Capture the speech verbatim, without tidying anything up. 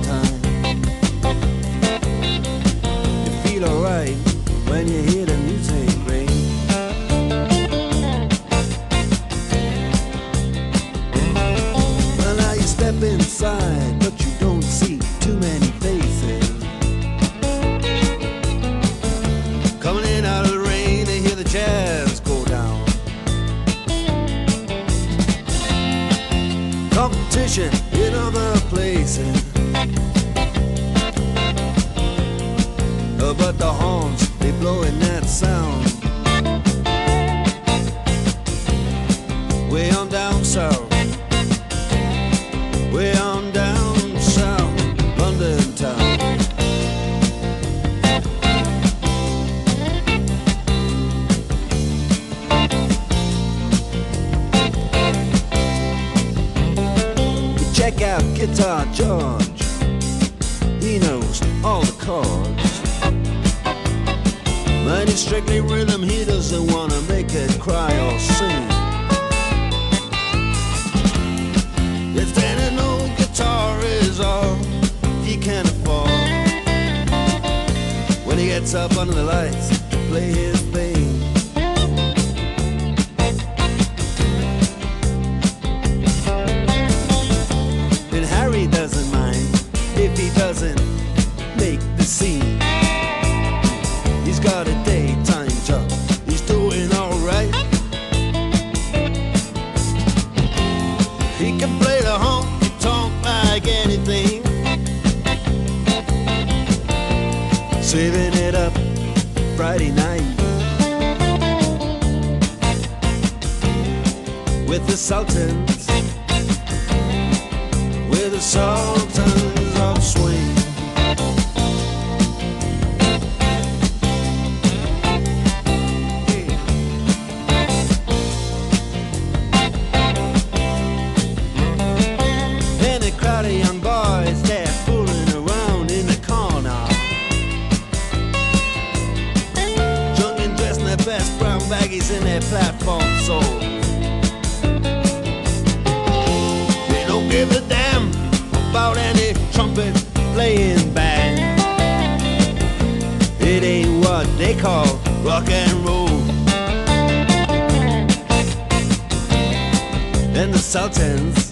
time. You feel alright when you hear the music ring. Well, now you step inside, but you don't see too many faces. Coming in out of the rain, they hear the jazz go down. Competition in other places, uh, but the horns, they blowing that sound. Way on down south, way on down south, London town. Check out Guitar George, he knows all the chords. But it's strictly rhythm, he doesn't want to make it cry or sing. If then an old guitar is all he can afford, when he gets up under the lights to play his thing, Harry doesn't mind if he doesn't make the scene. He's got a daytime job, he's doing alright. He can play the honky-tonk like anything, saving it up Friday night with the Sultans, the Sultans of Swing. And a crowd of young boys, they're fooling around in the corner, drunk and dressed in their best brown baggies in their platform soles. They don't give a damn about any trumpet playing band. It ain't what they call rock and roll. And the Sultans,